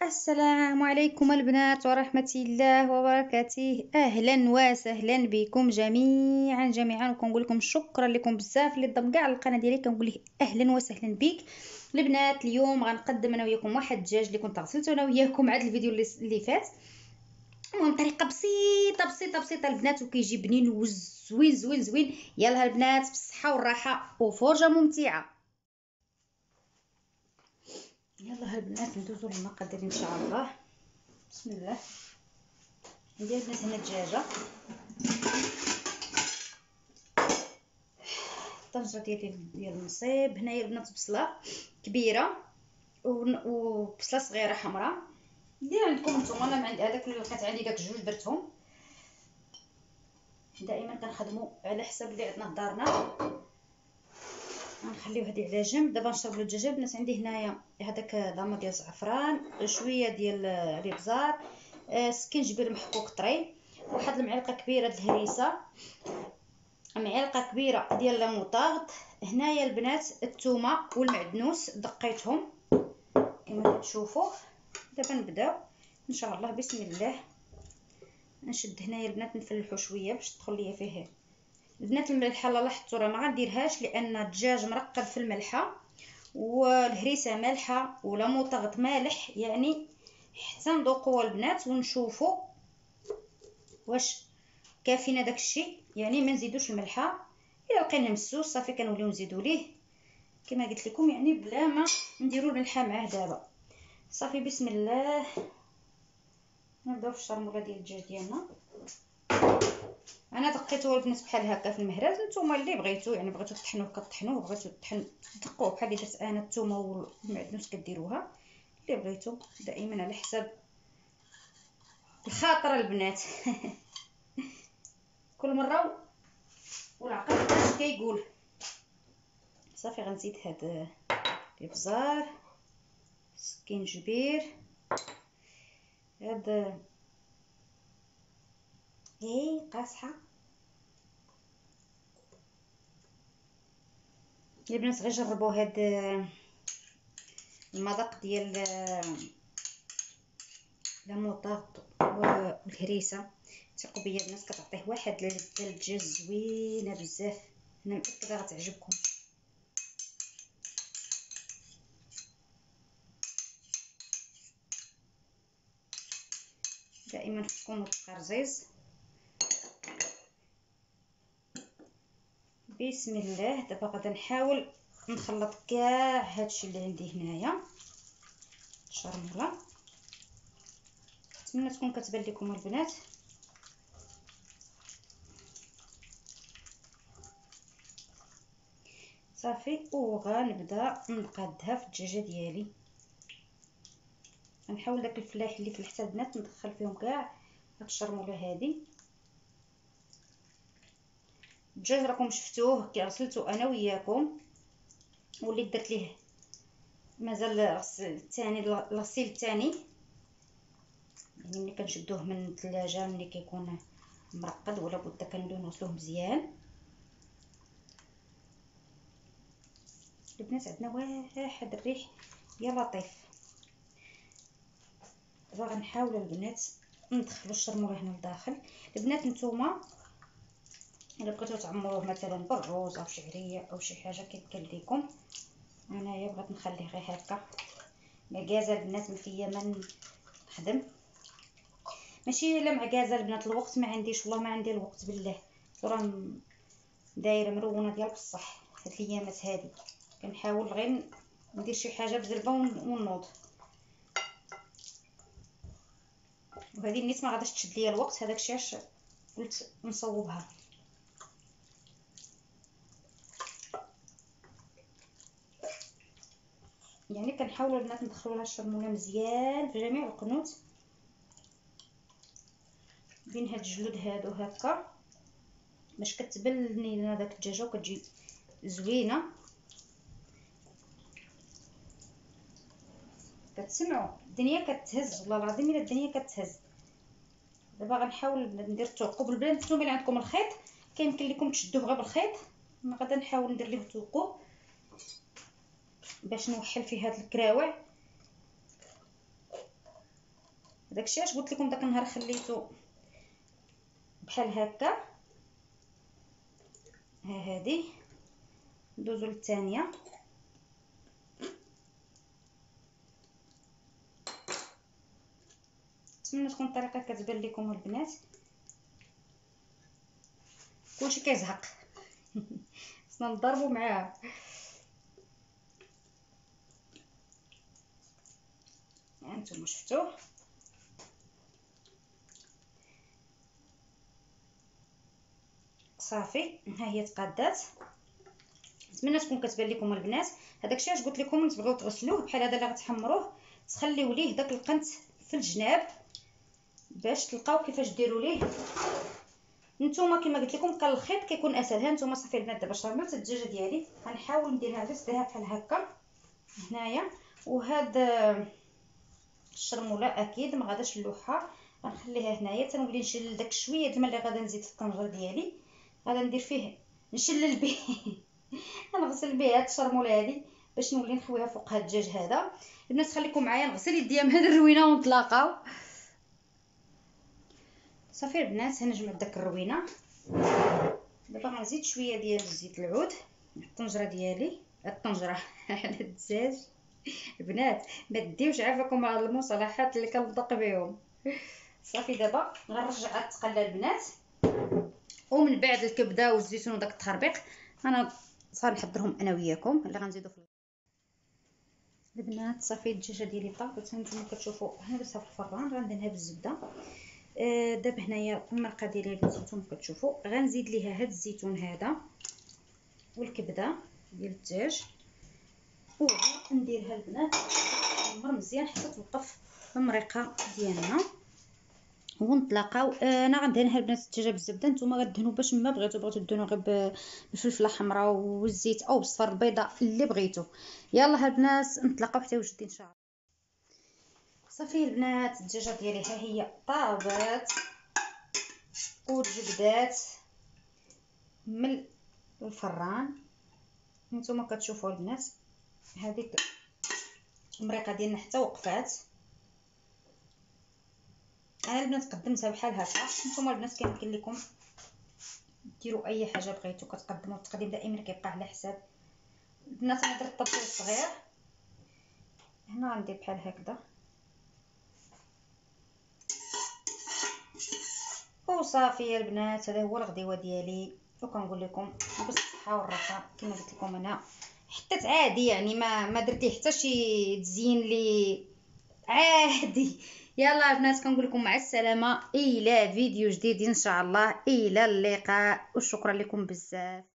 السلام عليكم البنات ورحمة الله وبركاته. أهلا وسهلا بكم جميعا وكنقول لكم شكرا لكم بزاف اللي ضم كاع القناة ديالي. كنقول لك أهلا وسهلا بك البنات. اليوم غنقدم انا وياكم واحد الدجاج اللي كنت غسلته انا وياكم عاد الفيديو اللي فات. المهم طريقه بسيطه البنات وكيجي بنين وزوين. يلا البنات بالصحه والراحه وفرجه ممتعه. يلا البنات ندوزو للمقادير ان شاء الله. بسم الله. ندير البنات هنا الدجاجه، طنجره ديال النصيب. هنايا البنات بصله كبيره وبصله صغيره حمراء. دير عندكم نتوما، انا عندي هذاك اللي لقيت عندي داك جوج درتهم. دائما كنخدموا على حسب اللي عندنا في دارنا. غنخليو هذه على جنب. دابا نشربوا الدجاجه البنات. عندي هنايا هذاك ضامه ديال الزعفران، شويه ديال الابزار، سكينجبير محكوك طري، واحد المعلقه كبيره د الهريسه، معلقه كبيره ديال لاموطارد. هنايا البنات الثومه والمعدنوس دقيتهم كما كتشوفوا. دابا نبداو ان شاء الله. بسم الله. نشد هنايا البنات نفلحو شويه باش تدخل ليا فيه البنات الملحه. لا لاحظتوا راه ما غنديرهاش لان الدجاج مرقد في الملحه والهريسه مالحه ولاموطارد مالح، يعني حتى نذوقوا البنات ونشوفوا واش كافينا داكشي. يعني ما نزيدوش الملحه، الا لقينا مسوس صافي كنوليو نزيدو ليه كما قلت لكم، يعني بلا ما نديروا الملحه معاه. دابا صافي بسم الله. نبداو في الشرموله ديال الدجاج ديالنا. انا دقيتو البنات بحال هكا في المهراز. نتوما اللي بغيتو، يعني بغيتو تطحنوه كطحنوه، بغيتو تدقوه بحال اللي درت انا الثومه والمعدنوس كديروها اللي بغيتو، دائما على حساب الخاطر البنات. كل مره والعقل اش كيقول. صافي غنزيد هاد الابزار، سكينجبير، هاد قاصحه البنات. غير جربوا هاد المذاق ديال لاموطارد والهريسه. ثقوا بيا الناس كتعطيه واحد لذة الدجاج زوينه بزاف. انا متاكده غتعجبكم. دائما خصكم القرزيز. بسم الله. دابا غادي نحاول نخلط كاع هادشي اللي عندي هنايا الشرموله. نتمنى تكون كتبان لكم البنات. صافي وغنبدا نقادها في الدجاجه ديالي. غنحاول داك الفلاح اللي فلحت البنات ندخل فيهم كاع هاد الشرموله هادي. الدجاج راكم شفتوه كي غسلته انا وياكم، واللي درت ليه مازال الغسيل الثاني، يعني ملي كنشدوه من الثلاجه ملي كيكون مرقد ولا بد كنوليو نغسلوه مزيان. البنات عندنا واحد الريح يا لطيف. دابا غنحاول البنات ندخلوا الشرموله هنا لداخل. البنات نتوما الا بغيتو تعمروه مثلا بالروز او شعريه او شي حاجه كيتكل ليكم، انايا بغيت نخليه غير هكا معكازه البنات. ما فيا ما نخدم، ماشي الا معكازه البنات. الوقت ما عنديش، والله ما عندي الوقت بالله. راه دايره مرونه ديال بصح هاد الايامات هادي كنحاول غير ندير شي حاجه بزربه ونوض. وهذه النيت ما غاديش تشد ليا الوقت، هذاك الشيء علاش قلت نصوبها. يعني كنحاولوا البنات ندخلوا لها الشرموله مزيان في جميع القنوت بين هاد الجلود هادو هكا باش كتبان لنا داك الدجاجه وكتجي زوينه. كتسمعوا الدنيا كتهز، والله العظيم الا الدنيا كتهز. دابا غنحاول ندير الثقوب. البنات نتوما اللي عندكم الخيط كيمكن لكم تشدوه غير بالخيط. انا غادا نحاول ندير ليه ثقوب باش نوحل فيه هاد الكراوع. داكشي اش قلت لكم داك النهار خليته بحال هكا. ها هذه ندوزو للثانيه. نتمنى تكون الطريقه كتبان لكم البنات. كلشي كيزهق خصنا نضربوا معاها. هانتوما شفتوه صافي. ها هي تقادات. نتمنى تكون كتبان لكم البنات. هذاك الشيء اش قلت لكم تبغيو تغسلوه بحال هذا اللي غتحمروه تخليو ليه داك القنت في الجناب باش تلقاو كيفاش ديروا ليه. نتوما كما قلت لكم كان الخيط كيكون اسهل. ها نتوما صافي البنات دابا شرملت الدجاجه ديالي. غنحاول نديرها نديرها بحال هكا هنايا. وهاد الشرموله اكيد ما غاداش نلوحها غنخليها هنايا تنولي نشلل داك شويه الماء اللي غادا نزيد في الطنجره ديالي. غادا ندير فيه نشلل به غنغسل به هاد الشرموله هادي باش نولي نخويها فوق هاد الدجاج هذا. البنات خليكم معايا نغسل يديا من هاد الروينه ونتلاقاو. صافي البنات هنجمع داك الروينه. دابا غنزيد شويه ديال زيت العود على الطنجره ديالي. الطنجره على الدجاج. البنات ما ديوش عافاكم على المصطلحات اللي كنطق بهم. صافي دابا غنرجع تقلى البنات. ومن بعد الكبده والزيتون وداك التخربيق انا غنحضرهم انا وياكم اللي غنزيدو في البنات. صافي الدجاجه ديالي طابت هانتوما كتشوفوا. انا درتها في الفران غندهنها بالزبده. دابا هنايا المرقه ديالي الزيتون كتشوفوا غنزيد ليها هاد الزيتون هذا والكبده ديال الدجاج ونديرها البنات نمر مزيان حتى توقف المريقه ديالنا ونطلقاو. انا غندهنها البنات الدجاجه بالزبده. نتوما غدهنوا باش ما بغيتو تدهنوا غير بالفلفله حمراء والزيت او بالصفر البيضاء اللي بغيتو. يلا البنات نطلقاو حتى وجدي ان شاء الله. صافي البنات الدجاجه ديالي ها هي طابت وتجبدات من الفران. نتوما كتشوفوا البنات هذيك المريقه ديالنا حتى وقفات. انا البنات قدمتها بحال هكا. نتوما البنات كيمكن لكم ديروا اي حاجه بغيتو كتقدموا. التقديم دائما كيبقى على حساب البنات. انا درت الطبسيل الصغير هنا غندير بحال هكذا وصافي يا البنات. هذا هو الغديوه ديالي وكنقول لكم بالصحه والراحه. كما قلت لكم انا حطيت عادي يعني ما درتي حتى شي تزيين لي عادي. يلا البنات كنقول لكم مع السلامه الى فيديو جديد ان شاء الله. الى اللقاء وشكرا لكم بزاف.